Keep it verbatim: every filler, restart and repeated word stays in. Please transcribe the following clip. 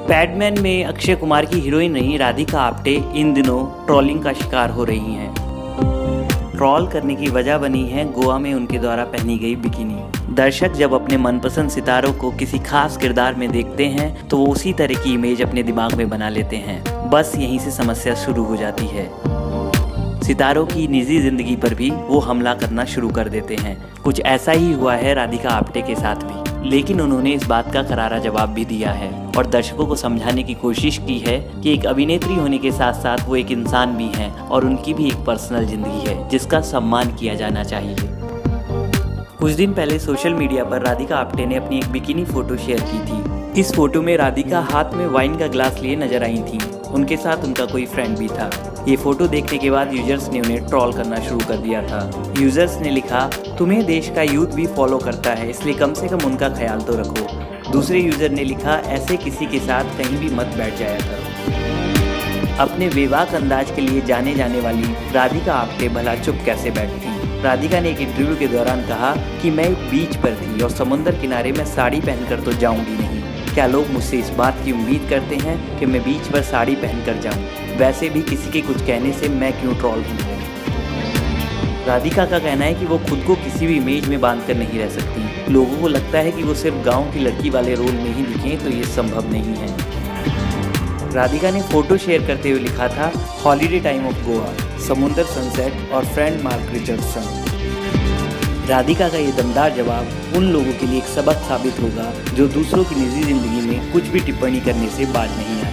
पैडमैन में अक्षय कुमार की हीरोइन रही राधिका आप्टे इन दिनों ट्रोलिंग का शिकार हो रही हैं। ट्रोल करने की वजह बनी है गोवा में उनके द्वारा पहनी गई बिकिनी। दर्शक जब अपने मनपसंद सितारों को किसी खास किरदार में देखते हैं तो वो उसी तरह की इमेज अपने दिमाग में बना लेते हैं। बस यहीं से समस्या शुरू हो जाती है। सितारों की निजी जिंदगी पर भी वो हमला करना शुरू कर देते हैं। कुछ ऐसा ही हुआ है राधिका आप्टे के साथ भी, लेकिन उन्होंने इस बात का करारा जवाब भी दिया है और दर्शकों को समझाने की कोशिश की है कि एक अभिनेत्री होने के साथ साथ वो एक इंसान भी हैं और उनकी भी एक पर्सनल जिंदगी है जिसका सम्मान किया जाना चाहिए। कुछ दिन पहले सोशल मीडिया पर राधिका आप्टे ने अपनी एक बिकिनी फोटो शेयर की थी। इस फोटो में राधिका हाथ में वाइन का ग्लास लिए नजर आई थी। उनके साथ उनका कोई फ्रेंड भी था। ये फोटो देखने के बाद यूजर्स ने उन्हें ट्रोल करना शुरू कर दिया था। यूजर्स ने लिखा, तुम्हें देश का यूथ भी फॉलो करता है, इसलिए कम से कम उनका ख्याल तो रखो। दूसरे यूजर ने लिखा, ऐसे किसी के साथ कहीं भी मत बैठ जाया करो। अपने बेबाक अंदाज के लिए जाने जाने वाली राधिका आप्टे भला चुप कैसे बैठती। राधिका ने एक इंटरव्यू के दौरान कहा कि मैं बीच पर थी और समुद्र किनारे में साड़ी पहनकर तो जाऊंगी नहीं। क्या लोग मुझसे इस बात की उम्मीद करते हैं कि मैं बीच पर साड़ी पहनकर जाऊं? वैसे भी किसी के कुछ कहने से मैं क्यों ट्रोल हूँ। राधिका का कहना है कि वो खुद को किसी भी इमेज में बांधकर नहीं रह सकती। लोगों को लगता है कि वो सिर्फ गांव की लड़की वाले रोल में ही दिखें, तो ये संभव नहीं है। राधिका ने फोटो शेयर करते हुए लिखा था, हॉलीडे टाइम ऑफ गोवा, समुंदर, सनसेट और फ्रेंड मार्क रिचर्डसन। राधिका का ये दमदार जवाब उन लोगों के लिए एक सबक साबित होगा जो दूसरों की निजी जिंदगी में कुछ भी टिप्पणी करने से बाज नहीं आए।